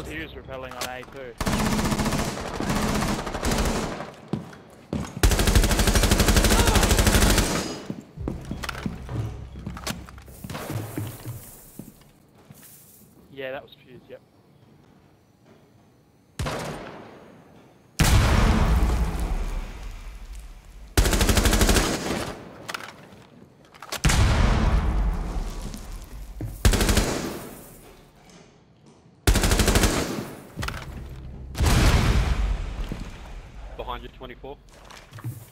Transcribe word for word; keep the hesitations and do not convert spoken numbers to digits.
thought he was repelling on A too. Yeah, that was Fuse, yep. Behind you, twenty-four.